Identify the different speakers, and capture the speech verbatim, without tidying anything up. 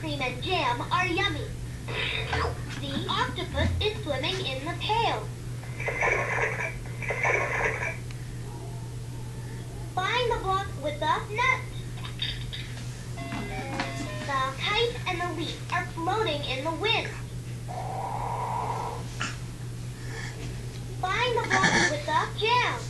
Speaker 1: cream and jam are yummy. The octopus is swimming in the pail. Find the block with the nut. The kite and the leaf are floating in the wind. Find the block with the jam.